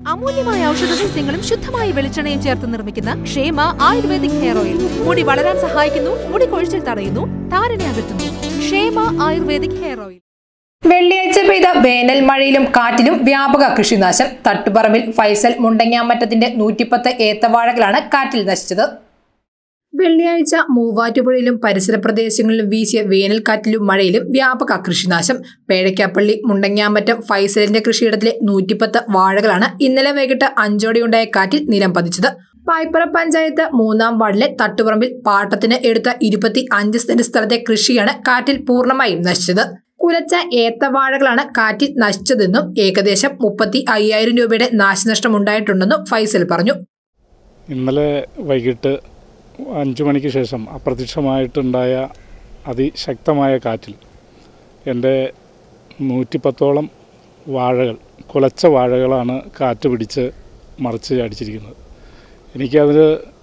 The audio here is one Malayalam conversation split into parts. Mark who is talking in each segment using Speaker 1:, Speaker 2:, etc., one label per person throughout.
Speaker 1: അമൂല്യമായ ഔഷധ സസ്യങ്ങളും ശുദ്ധമായ വെളിച്ചെണ്ണയും ചേർത്ത് നിർമ്മിക്കുന്ന ക്ഷേമ ആയുർവേദിക് ഹെയർ ഓയിൽ മുടി വളരാൻ സഹായിക്കുന്നു, മുടി കൊഴിച്ചിൽ തടയുന്നു, താരനെ അകറ്റുന്നു. ക്ഷേമ ആയുർവേദിക് ഹെയർ ഓയിൽ.
Speaker 2: വെള്ളിയാഴ്ച പെയ്ത വേനൽ മഴയിലും കാറ്റിലും വ്യാപക കൃഷിനാശം. തട്ടുപറമ്പിൽ ഫൈസൽ മുണ്ടങ്ങാമറ്റത്തിന്റെ 110 ഏത്തവാഴകളാണ് കാറ്റിൽ നശിച്ചത്. വെള്ളിയാഴ്ച മൂവാറ്റുപുഴയിലും പരിസര പ്രദേശങ്ങളിലും വീശിയ വേനൽക്കാറ്റിലും മഴയിലും വ്യാപക കൃഷിനാശം. പേഴയ്ക്കാപ്പള്ളി മുണ്ടങ്ങാമറ്റം ഫൈസലിന്റെ കൃഷിയിടത്തിലെ 110 വാഴകളാണ് ഇന്നലെ വൈകിട്ട് 5ഓടെയുണ്ടായ കാറ്റിൽ നിലം പതിച്ചത്. പായ്പ്ര പഞ്ചായത്ത് 3-ാം വാർഡിലെ തട്ടുപറമ്പിൽ പാട്ടത്തിന് എടുത്ത 25 സെന്റ് സ്ഥലത്തെ കൃഷിയാണ് കാറ്റിൽ പൂർണ്ണമായും നശിച്ചത്. കുലച്ച ഏത്തവാഴകളാണ് കാറ്റിൽ നശിച്ചതെന്നും ഏകദേശം 35,000 രൂപയുടെ നാശനഷ്ടമുണ്ടായിട്ടുണ്ടെന്നും ഫൈസൽ പറഞ്ഞു.
Speaker 3: ഇന്നലെ വൈകിട്ട് 5 മണിക്ക് ശേഷം അപ്രത്യക്ഷമായിട്ടുണ്ടായ അതിശക്തമായ കാറ്റിൽ എൻ്റെ 110ഓളം വാഴകൾ, കുലച്ച വാഴകളാണ് കാറ്റ് പിടിച്ച് മറിച്ച് അടിച്ചിരിക്കുന്നത്. എനിക്കതിൽ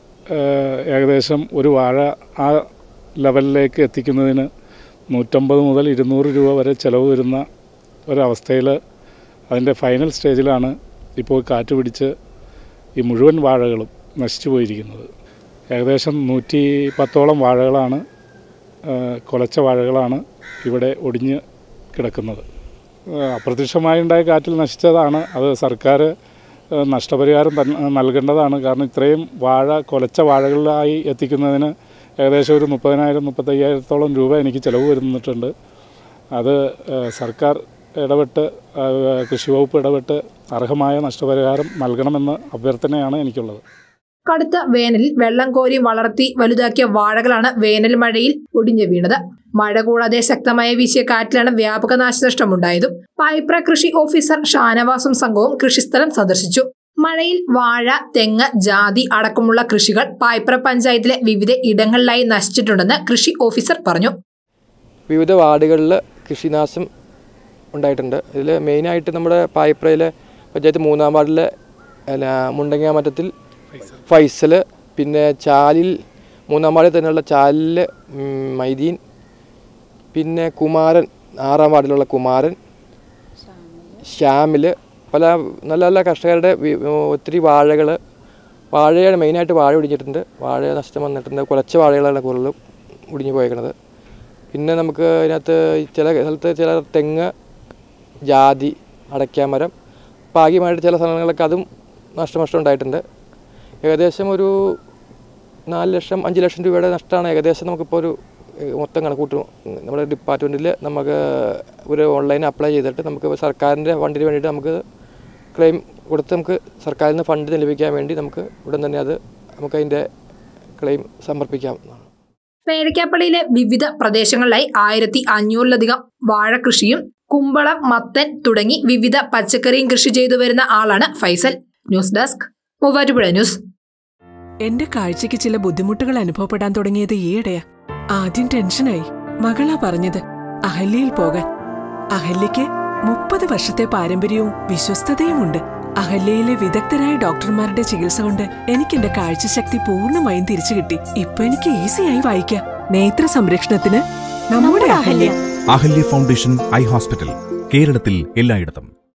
Speaker 3: ഏകദേശം ഒരു വാഴ ആ ലെവലിലേക്ക് എത്തിക്കുന്നതിന് 150 മുതൽ 200 രൂപ വരെ ചിലവ് വരുന്ന ഒരവസ്ഥയിൽ അതിൻ്റെ ഫൈനൽ സ്റ്റേജിലാണ് ഇപ്പോൾ കാറ്റ് പിടിച്ച് ഈ മുഴുവൻ വാഴകളും നശിച്ചു പോയിരിക്കുന്നത്. ഏകദേശം 110ഓളം വാഴകളാണ്, കുലച്ച വാഴകളാണ് ഇവിടെ ഒടിഞ്ഞ് കിടക്കുന്നത്. അപ്രത്യക്ഷമായുണ്ടായ കാറ്റിൽ നശിച്ചതാണ്. അത് സർക്കാർ നഷ്ടപരിഹാരം നൽകേണ്ടതാണ്. കാരണം ഇത്രയും വാഴ കുലച്ച വാഴകളിലായി എത്തിക്കുന്നതിന് ഏകദേശം ഒരു 30,000-35,000 രൂപ എനിക്ക് ചിലവ് വരുന്നിട്ടുണ്ട്. അത് സർക്കാർ ഇടപെട്ട്, കൃഷി വകുപ്പ് ഇടപെട്ട് അർഹമായ നഷ്ടപരിഹാരം നൽകണമെന്ന അഭ്യർത്ഥനയാണ് എനിക്കുള്ളത്.
Speaker 2: കടുത്ത വേനലിൽ വെള്ളം കോരി വളർത്തി വലുതാക്കിയ വാഴകളാണ് വേനൽ മഴയിൽ ഒടിഞ്ഞു വീണത്. മഴ കൂടാതെ ശക്തമായ വീശിയ കാറ്റിലാണ് വ്യാപക നാശനഷ്ടമുണ്ടായതും. പായ്പ്ര കൃഷി ഓഫീസർ ഷാനവാസും സംഘവും കൃഷിസ്ഥലം സന്ദർശിച്ചു. മഴയിൽ വാഴ, തെങ്ങ്, ജാതി അടക്കമുള്ള കൃഷികൾ പായ്പ്ര പഞ്ചായത്തിലെ വിവിധ ഇടങ്ങളിലായി നശിച്ചിട്ടുണ്ടെന്ന് കൃഷി ഓഫീസർ പറഞ്ഞു.
Speaker 4: വിവിധ വാർഡുകളിൽ കൃഷിനാശം ഉണ്ടായിട്ടുണ്ട്. ഇതിൽ മെയിനായിട്ട് നമ്മുടെ പായ്പ്രയിലെ പഞ്ചായത്ത് 3-ാം വാർഡിലെ മുണ്ടങ്ങാമറ്റത്തിൽ ഫൈസൽ, പിന്നെ ചാലിൽ 3-ാം വാർഡിൽ തന്നെയുള്ള ചാലിൽ മൈദീൻ, പിന്നെ കുമാരൻ 6-ാം വാർഡിലുള്ള കുമാരൻ, ശ്യാമിൽ, പല നല്ല നല്ല കർഷകരുടെ ഒത്തിരി വാഴയാണ് മെയിനായിട്ട് വാഴ ഒടിഞ്ഞിട്ടുണ്ട്. വാഴ നഷ്ടം വന്നിട്ടുണ്ട്. കുലച്ച വാഴകളാണ് കൂടുതലും ഒടിഞ്ഞു പോയേക്കുന്നത്. പിന്നെ നമുക്ക് അതിനകത്ത് ചില സ്ഥലത്ത് ചില തെങ്ങ്, ജാതി, അടയ്ക്കാമരം, ഭാഗ്യമായിട്ട് ചില സ്ഥലങ്ങളിലൊക്കെ അതും നഷ്ടം ഉണ്ടായിട്ടുണ്ട്. ഏകദേശം ഒരു 4 ലക്ഷം 5 ലക്ഷം രൂപയുടെ നഷ്ടമാണ് ഏകദേശം നമുക്കിപ്പോൾ ഒരു മൊത്തം കണക്കൂട്ടും. നമ്മുടെ ഡിപ്പാർട്ട്മെൻറ്റിൽ നമുക്ക് ഒരു ഓൺലൈൻ അപ്ലൈ ചെയ്തിട്ട് നമുക്ക് സർക്കാരിൻ്റെ ഫണ്ടിന് വേണ്ടിയിട്ട് നമുക്ക് ക്ലെയിം കൊടുത്ത് നമുക്ക് സർക്കാരിൽ നിന്ന് ഫണ്ട് ലഭിക്കാൻ വേണ്ടി നമുക്ക് ഉടൻ തന്നെ നമുക്കതിൻ്റെ ക്ലെയിം സമർപ്പിക്കാവുന്നതാണ്.
Speaker 2: പേഴയ്ക്കാപ്പള്ളിയിലെ വിവിധ പ്രദേശങ്ങളിലായി 1500-ലധികം വാഴ കൃഷിയും കുമ്പളം, മത്തൻ തുടങ്ങി വിവിധ പച്ചക്കറിയും കൃഷി ചെയ്തു വരുന്ന ആളാണ് Faisal. News desk, Muvattupuzha news.
Speaker 5: എന്റെ കാഴ്ചയ്ക്ക് ചില ബുദ്ധിമുട്ടുകൾ അനുഭവപ്പെടാൻ തുടങ്ങിയത് ഈയിടെയാ. ആദ്യം ടെൻഷനായി. മകളാ പറഞ്ഞത് അഹല്യയിൽ പോകാൻ. അഹല്യയ്ക്ക് 30 വർഷത്തെ പാരമ്പര്യവും വിശ്വസ്തതയുമുണ്ട്. അഹല്യയിലെ വിദഗ്ധരായ ഡോക്ടർമാരുടെ ചികിത്സ കൊണ്ട് എനിക്ക് എന്റെ കാഴ്ചശക്തി പൂർണ്ണമായും തിരിച്ചു കിട്ടി. ഇപ്പൊ എനിക്ക് ഈസിയായി വായിക്കാം. നേത്ര സംരക്ഷണത്തിന് നമ്മുടെ Ahalya.
Speaker 6: Ahalya foundation eye hospital, കേരളത്തിൽ എല്ലായിടത്തും.